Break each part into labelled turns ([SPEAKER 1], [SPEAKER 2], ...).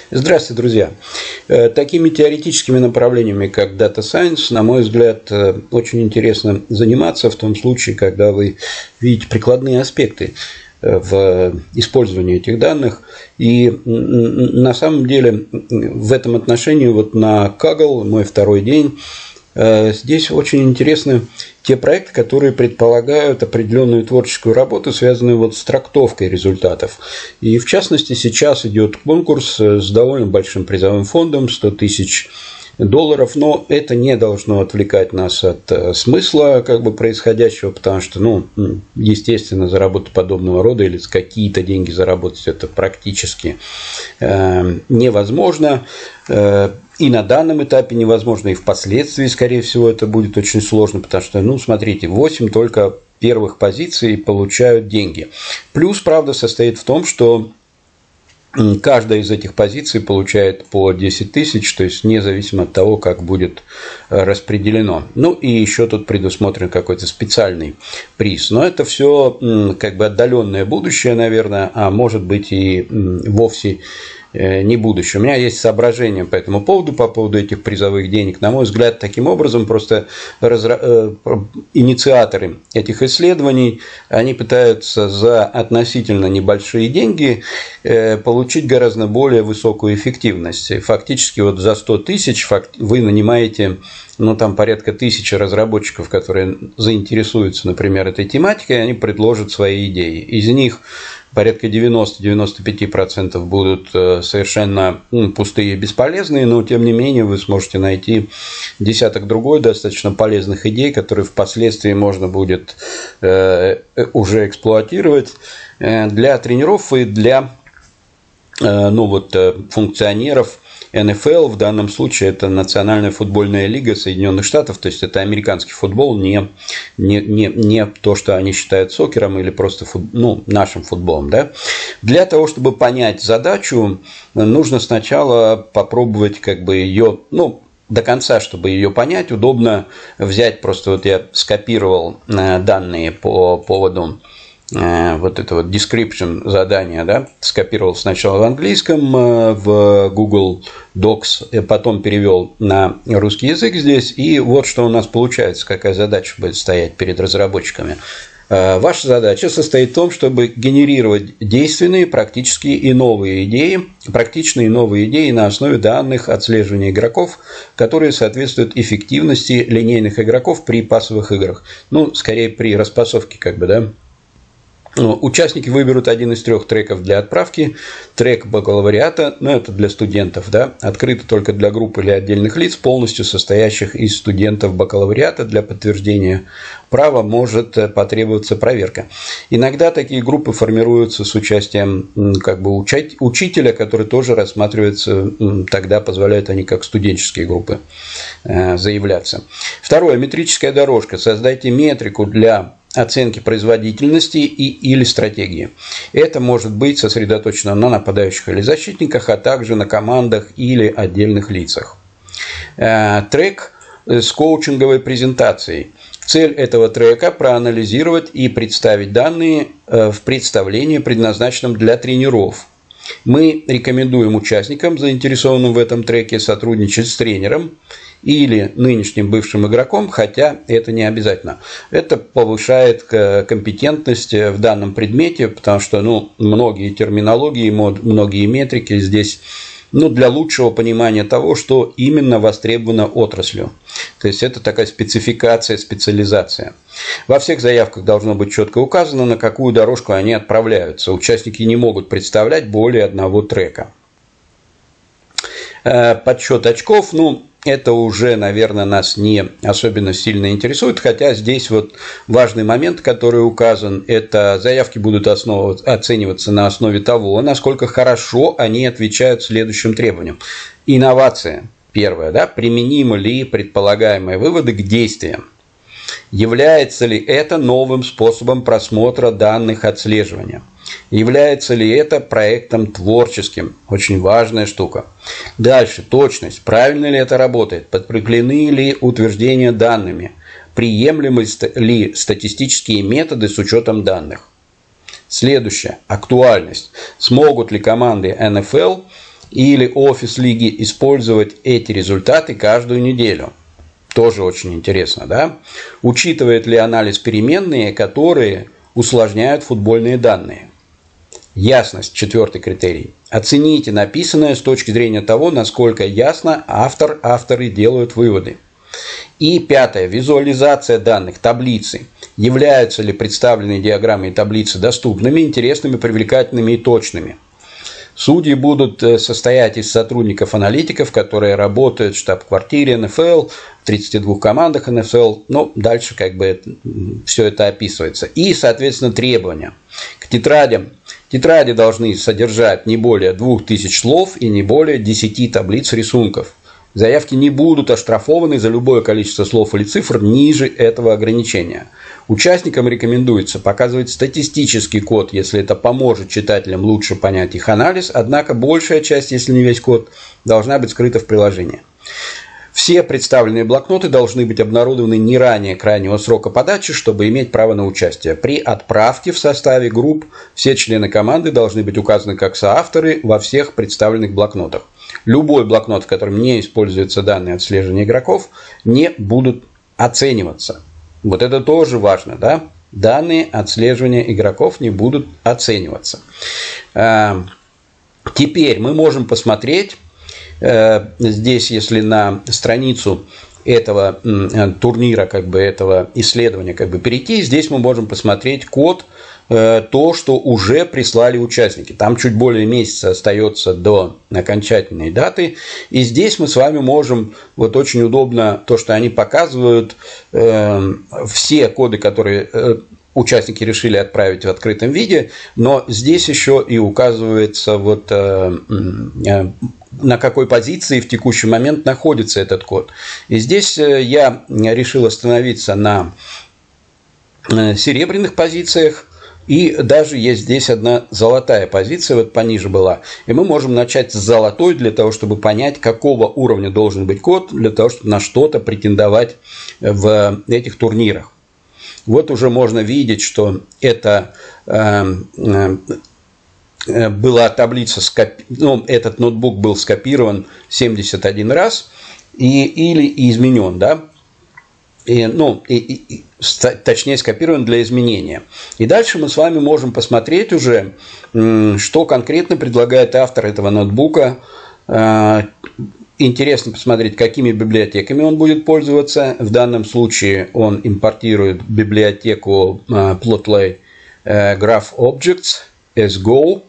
[SPEAKER 1] Здравствуйте, друзья. Такими теоретическими направлениями, как Data Science, на мой взгляд, очень интересно заниматься в том случае, когда вы видите прикладные аспекты в использовании этих данных. И на самом деле в этом отношении вот на Kaggle, мой второй день, здесь очень интересны те проекты, которые предполагают определенную творческую работу, связанную вот с трактовкой результатов. И в частности сейчас идет конкурс с довольно большим призовым фондом, 100 тысяч долларов, но это не должно отвлекать нас от смысла происходящего, потому что, естественно, заработать подобного рода или какие-то деньги заработать это практически невозможно. И на данном этапе невозможно, и впоследствии, скорее всего, это будет очень сложно, потому что, смотрите, 8 только первых позиций получают деньги. Плюс, правда, состоит в том, что каждая из этих позиций получает по 10 тысяч, то есть независимо от того, как будет распределено. И еще тут предусмотрен какой-то специальный приз. Но это все отдаленное будущее, наверное, а может быть и вовсе не будущее. У меня есть соображения по этому поводу, по поводу этих призовых денег. На мой взгляд, таким образом просто инициаторы этих исследований, они пытаются за относительно небольшие деньги получить гораздо более высокую эффективность. Фактически вот за 100 тысяч вы нанимаете там порядка 1000 разработчиков, которые заинтересуются, например, этой тематикой, они предложат свои идеи. Из них порядка 90-95% будут совершенно пустые и бесполезные, но тем не менее вы сможете найти десяток другой достаточно полезных идей, которые впоследствии можно будет уже эксплуатировать для тренеров и для функционеров. НФЛ в данном случае это Национальная футбольная лига Соединенных Штатов, то есть это американский футбол, не то, что они считают сокером или просто нашим футболом. Да? Для того, чтобы понять задачу, нужно сначала попробовать ее до конца, чтобы ее понять. Удобно взять, просто я скопировал данные по поводу этого description задания, да, скопировал сначала в английском в Google Docs, потом перевел на русский язык здесь, и вот что у нас получается, какая задача будет стоять перед разработчиками. Ваша задача состоит в том, чтобы генерировать действенные, практические и новые идеи, практичные новые идеи на основе данных отслеживания игроков, которые соответствуют эффективности линейных игроков при пасовых играх. Скорее при распасовке, да. Участники выберут один из 3 треков для отправки. Трек бакалавриата, это для студентов, да, открыто только для групп или отдельных лиц, полностью состоящих из студентов бакалавриата. Для подтверждения права может потребоваться проверка. Иногда такие группы формируются с участием учителя, который тоже рассматривается, тогда позволяют они как студенческие группы заявляться. Второе. Метрическая дорожка. Создайте метрику для оценки производительности или стратегии. Это может быть сосредоточено на нападающих или защитниках, а также на командах или отдельных лицах. Трек с коучинговой презентацией. Цель этого трека – проанализировать и представить данные в представлении, предназначенном для тренеров. Мы рекомендуем участникам, заинтересованным в этом треке, сотрудничать с тренером или нынешним бывшим игроком, хотя это не обязательно. Это повышает компетентность в данном предмете, потому что многие терминологии, многие метрики здесь для лучшего понимания того, что именно востребовано отраслью. То есть это такая спецификация, специализация. Во всех заявках должно быть четко указано, на какую дорожку они отправляются. Участники не могут представлять более одного трека. Подсчет очков, это уже, наверное, нас не особенно сильно интересует, хотя здесь важный момент, который указан, это заявки будут оцениваться на основе того, насколько хорошо они отвечают следующим требованиям. Инновация. Первое. Да, применимы ли предполагаемые выводы к действиям? Является ли это новым способом просмотра данных отслеживания? Является ли это проектом творческим? Очень важная штука. Дальше. Точность. Правильно ли это работает? Подкреплены ли утверждения данными? Приемлемы ли статистические методы с учетом данных? Следующее. Актуальность. Смогут ли команды НФЛ или офис лиги использовать эти результаты каждую неделю? Тоже очень интересно, да? Учитывает ли анализ переменные, которые усложняют футбольные данные? Ясность, 4-й критерий. Оцените написанное с точки зрения того, насколько ясно авторы делают выводы. И 5-е. Визуализация данных, таблицы. Являются ли представленные диаграммы и таблицы доступными, интересными, привлекательными и точными? Судьи будут состоять из сотрудников-аналитиков, которые работают в штаб-квартире НФЛ, в 32 командах НФЛ. Ну, дальше как бы все это описывается. И, соответственно, требования к тетрадям. Тетради должны содержать не более 2000 слов и не более 10 таблиц рисунков. Заявки не будут оштрафованы за любое количество слов или цифр ниже этого ограничения. Участникам рекомендуется показывать статистический код, если это поможет читателям лучше понять их анализ, однако большая часть, если не весь код, должна быть скрыта в приложении. Все представленные блокноты должны быть обнародованы не ранее крайнего срока подачи, чтобы иметь право на участие. При отправке в составе групп все члены команды должны быть указаны как соавторы во всех представленных блокнотах. Любой блокнот, в котором не используются данные отслеживания игроков, не будут оцениваться. Вот это тоже важно, да? Данные отслеживания игроков не будут оцениваться. Теперь мы можем посмотреть здесь, если на страницу этого турнира, как бы этого исследования, как бы перейти, здесь мы можем посмотреть код, то, что уже прислали участники. Там чуть более месяца остается до окончательной даты. И здесь мы с вами можем, вот очень удобно то, что они показывают, все коды, которые участники решили отправить в открытом виде, но здесь еще и указывается, вот, на какой позиции в текущий момент находится этот код. И здесь я решил остановиться на серебряных позициях. И даже есть здесь одна золотая позиция, вот пониже была. И мы можем начать с золотой для того, чтобы понять, какого уровня должен быть код, для того, чтобы на что-то претендовать в этих турнирах. Вот уже можно видеть, что это была таблица, ну, этот ноутбук был скопирован 71 раз или изменен, да? Точнее скопирован для изменения. И дальше мы с вами можем посмотреть уже, что конкретно предлагает автор этого ноутбука. Интересно посмотреть, какими библиотеками он будет пользоваться. В данном случае он импортирует библиотеку Plotly Graph Objects SGO.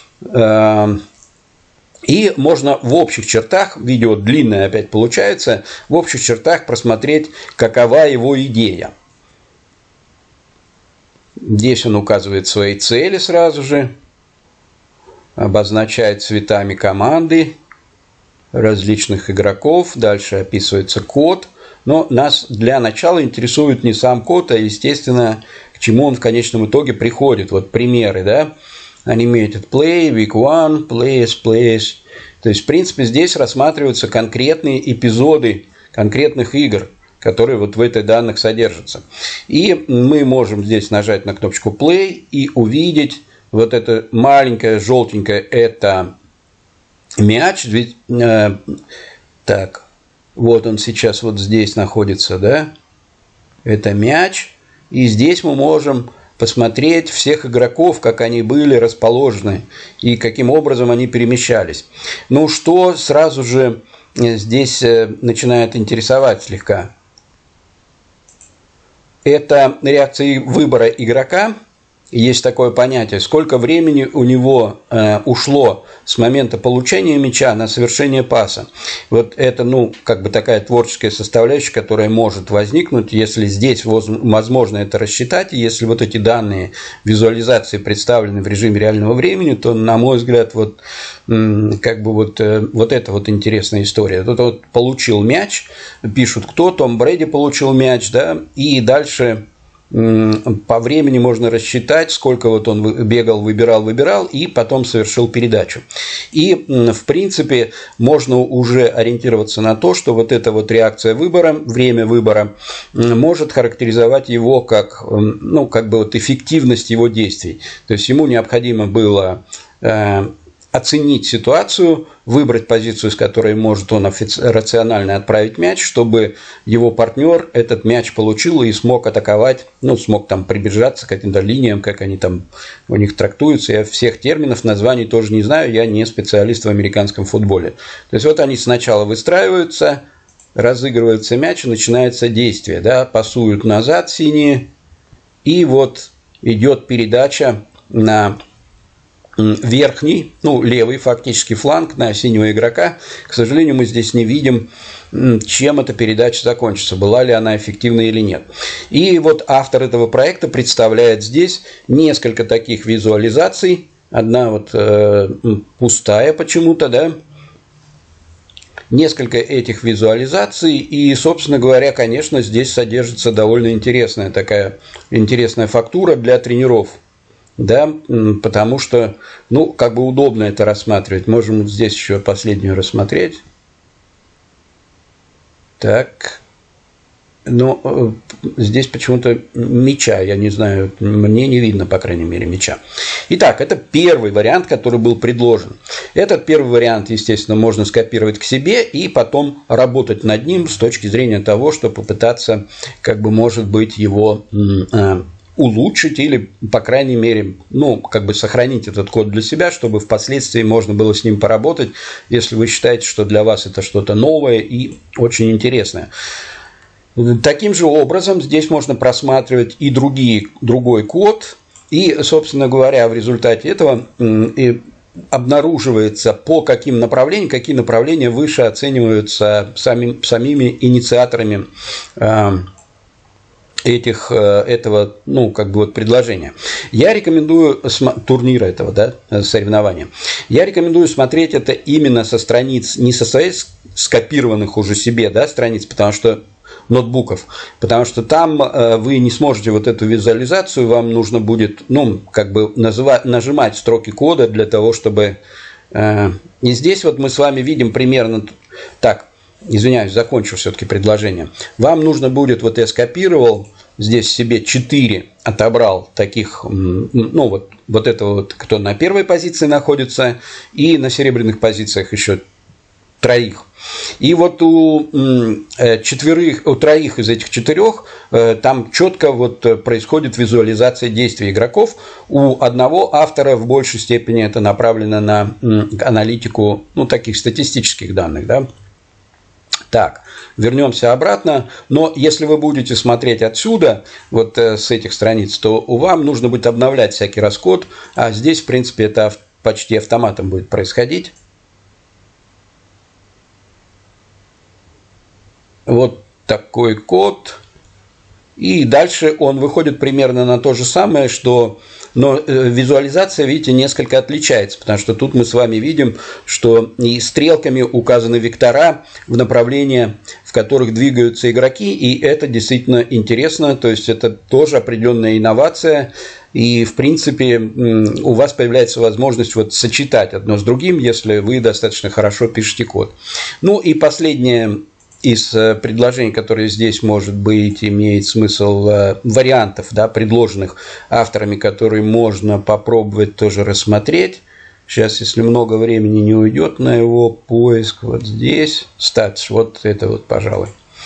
[SPEAKER 1] И можно в общих чертах, видео длинное опять получается, в общих чертах просмотреть, какова его идея. Здесь он указывает свои цели сразу же, обозначает цветами команды, различных игроков, дальше описывается код. Но нас для начала интересует не сам код, а, естественно, к чему он в конечном итоге приходит. Вот примеры, да? Animated Play, Week 1, Plays. То есть, в принципе, здесь рассматриваются конкретные эпизоды конкретных игр, которые вот в этих данных содержатся. И мы можем здесь нажать на кнопочку Play и увидеть вот это маленькое желтенькое, это мяч. Так, вот он сейчас вот здесь находится, да? Это мяч. И здесь мы можем посмотреть всех игроков, как они были расположены и каким образом они перемещались. Ну, что сразу же здесь начинает интересовать слегка. Это реакция выбора игрока. Есть такое понятие, сколько времени у него ушло с момента получения мяча на совершение паса. Вот это, ну, как бы такая творческая составляющая, которая может возникнуть, если здесь возможно это рассчитать, и если вот эти данные визуализации представлены в режиме реального времени, то, на мой взгляд, вот, как бы вот это вот интересная история. Тут вот получил мяч, пишут, кто, Том Брэди получил мяч, да, и дальше по времени можно рассчитать, сколько вот он бегал, выбирал, и потом совершил передачу. И, в принципе, можно уже ориентироваться на то, что вот эта вот реакция выбора, время выбора, может характеризовать его как, ну, как бы вот эффективность его действий. То есть ему необходимо было оценить ситуацию, выбрать позицию, с которой может он рационально отправить мяч, чтобы его партнер этот мяч получил и смог атаковать, ну, смог там прибежаться к каким-то линиям, как они там у них трактуются. Я всех терминов, названий тоже не знаю, я не специалист в американском футболе. То есть вот они сначала выстраиваются, разыгрывается мяч, и начинается действие, да, пасуют назад синие, и вот идет передача на верхний, ну, левый фактически фланг на синего игрока. К сожалению, мы здесь не видим, чем эта передача закончится, была ли она эффективна или нет. И вот автор этого проекта представляет здесь несколько таких визуализаций. Одна вот пустая почему-то, да, несколько этих визуализаций, и, собственно говоря, конечно, здесь содержится довольно интересная фактура для тренеров. Да, потому что, ну, как бы удобно это рассматривать. Можем здесь еще последнюю рассмотреть. Так. Но здесь почему-то мяча, я не знаю, мне не видно, по крайней мере, мяча. Итак, это первый вариант, который был предложен. Этот первый вариант, естественно, можно скопировать к себе и потом работать над ним с точки зрения того, что попытаться, как бы, может быть, его улучшить или, по крайней мере, ну, как бы сохранить этот код для себя, чтобы впоследствии можно было с ним поработать, если вы считаете, что для вас это что-то новое и очень интересное. Таким же образом здесь можно просматривать и другой код, и, собственно говоря, в результате этого обнаруживается, по каким направлениям, какие направления выше оцениваются самими инициаторами этого, ну, как бы вот предложения. Я рекомендую турнира этого, да, соревнования. Я рекомендую смотреть это именно со страниц, не со своих скопированных уже себе, да, страниц, потому что ноутбуков, потому что там вы не сможете вот эту визуализацию, вам нужно будет, ну, как бы нажимать строки кода для того, чтобы... И здесь вот мы с вами видим примерно так. Извиняюсь, закончу все-таки предложение. Вам нужно будет, вот я скопировал, здесь себе 4 отобрал таких, ну, вот это вот, кто на первой позиции находится, и на серебряных позициях еще 3. И вот у 3 из этих 4 там четко вот происходит визуализация действий игроков. У одного автора в большей степени это направлено на аналитику, ну, таких статистических данных, да. Так, вернемся обратно, но если вы будете смотреть отсюда, вот с этих страниц, то вам нужно будет обновлять всякий раз код, а здесь, в принципе, это почти автоматом будет происходить. Вот такой код. И дальше он выходит примерно на то же самое, что... Но визуализация, видите, несколько отличается, потому что тут мы с вами видим, что и стрелками указаны вектора в направления, в которых двигаются игроки, и это действительно интересно, то есть это тоже определенная инновация, и, в принципе, у вас появляется возможность вот сочетать одно с другим, если вы достаточно хорошо пишете код. Ну и последнее из предложений, которые здесь, может быть, имеет смысл, вариантов, да, предложенных авторами, которые можно попробовать тоже рассмотреть. Сейчас, если много времени не уйдет на его поиск, вот здесь, статус, вот это вот, пожалуй.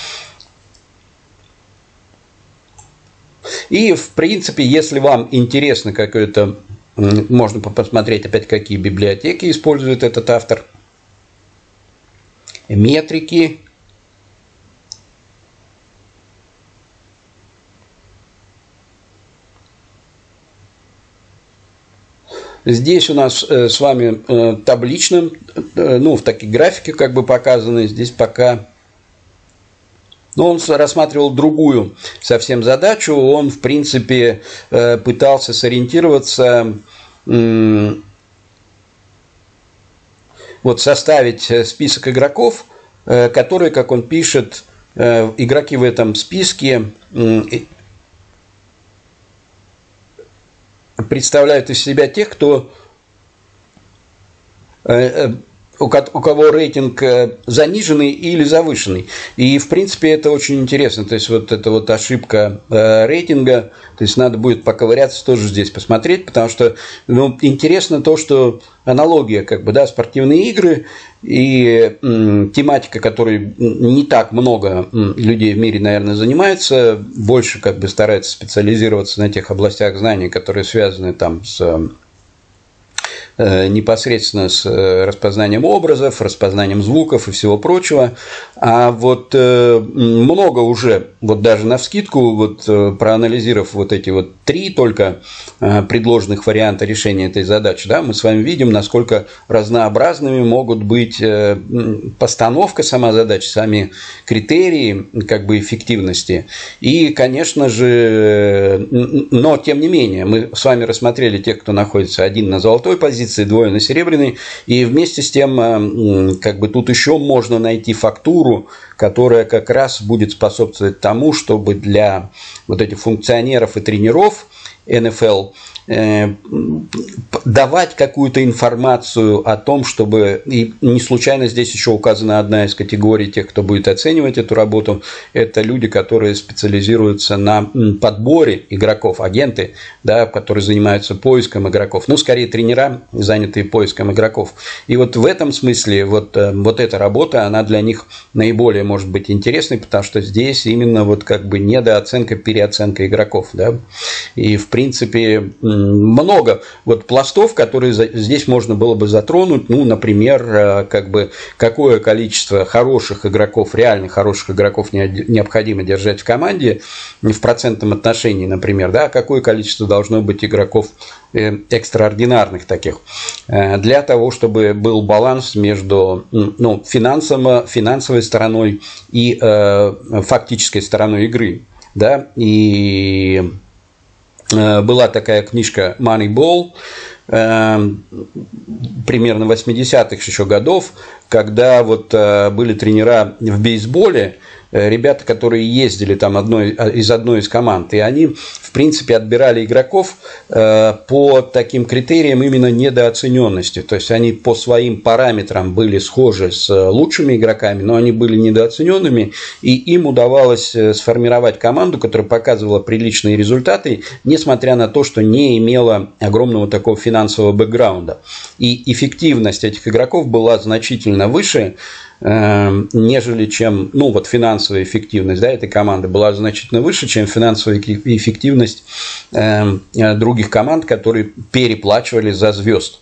[SPEAKER 1] И, в принципе, если вам интересно какое-то, можно посмотреть опять, какие библиотеки использует этот автор. Метрики. Здесь у нас с вами таблично, ну, в такие графики как бы показаны, здесь пока... Но он рассматривал другую совсем задачу, он, в принципе, пытался сориентироваться, вот составить список игроков, которые, как он пишет, игроки в этом списке представляют из себя тех, кто у кого рейтинг заниженный или завышенный. И, в принципе, это очень интересно. То есть, вот эта вот ошибка рейтинга, то есть, надо будет поковыряться тоже здесь посмотреть, потому что, ну, интересно то, что аналогия, как бы, да, спортивные игры и тематика, которой не так много людей в мире, наверное, занимается, больше, как бы, старается специализироваться на тех областях знаний, которые связаны там с непосредственно с распознанием образов, распознанием звуков и всего прочего. А вот много уже, вот даже навскидку, вот проанализировав вот эти вот 3 только предложенных варианта решения этой задачи, да, мы с вами видим, насколько разнообразными могут быть постановка сама задачи, сами критерии, как бы, эффективности. И, конечно же, но тем не менее, мы с вами рассмотрели тех, кто находится один на золотой позиции, 2 на серебряной, и вместе с тем, как бы, тут еще можно найти фактуру, которая как раз будет способствовать тому, чтобы для вот этих функционеров и тренеров НФЛ давать какую-то информацию о том, чтобы, и не случайно здесь еще указана одна из категорий тех, кто будет оценивать эту работу, это люди, которые специализируются на подборе игроков, агенты, да, которые занимаются поиском игроков, ну, скорее тренера, занятые поиском игроков. И вот в этом смысле вот эта работа, она для них наиболее может быть интересной, потому что здесь именно вот как бы недооценка, переоценка игроков, да, и в принципе много вот пластов, которые здесь можно было бы затронуть, ну, например, как бы, какое количество хороших игроков, реально хороших игроков необходимо держать в команде в процентном отношении, например, да, какое количество должно быть игроков экстраординарных таких, для того, чтобы был баланс между, ну, финансовой стороной и фактической стороной игры, да, и была такая книжка Moneyball, примерно 80-х еще годов, когда вот были тренера в бейсболе, ребята, которые ездили там из одной из команд, и они, в принципе, отбирали игроков по таким критериям именно недооцененности. То есть, они по своим параметрам были схожи с лучшими игроками, но они были недооцененными, и им удавалось сформировать команду, которая показывала приличные результаты, несмотря на то, что не имела огромного такого финансового бэкграунда. И эффективность этих игроков была значительно выше, нежели чем, ну, вот финансовая эффективность, да, этой команды была значительно выше, чем финансовая эффективность других команд, которые переплачивали за звезд.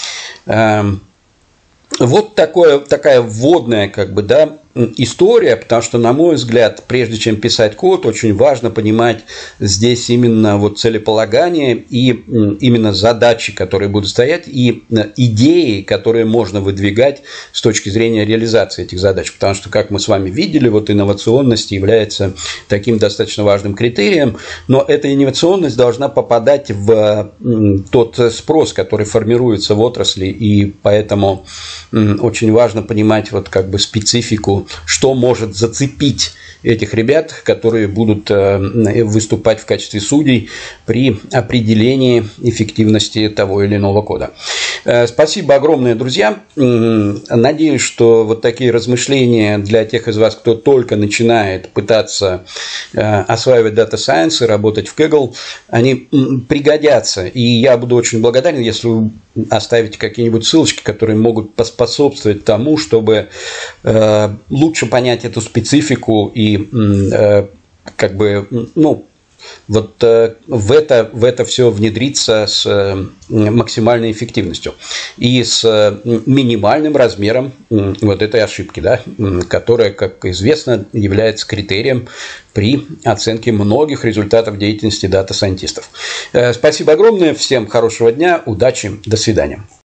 [SPEAKER 1] Вот такая вводная, как бы, да, история, потому что, на мой взгляд, прежде чем писать код, очень важно понимать здесь именно вот целеполагание и именно задачи, которые будут стоять, и идеи, которые можно выдвигать с точки зрения реализации этих задач. Потому что, как мы с вами видели, вот инновационность является таким достаточно важным критерием, но эта инновационность должна попадать в тот спрос, который формируется в отрасли, и поэтому очень важно понимать вот как бы специфику, что может зацепить этих ребят, которые будут выступать в качестве судей при определении эффективности того или иного кода. Спасибо огромное, друзья. Надеюсь, что вот такие размышления для тех из вас, кто только начинает пытаться осваивать Data Science и работать в Kaggle, они пригодятся. И я буду очень благодарен, если вы оставите какие-нибудь ссылочки, которые могут поспособствовать тому, чтобы лучше понять эту специфику и как бы, ну, вот в это все внедриться с максимальной эффективностью и с минимальным размером вот этой ошибки, да, которая, как известно, является критерием при оценке многих результатов деятельности дата-сайентистов. Спасибо огромное, всем хорошего дня, удачи, до свидания.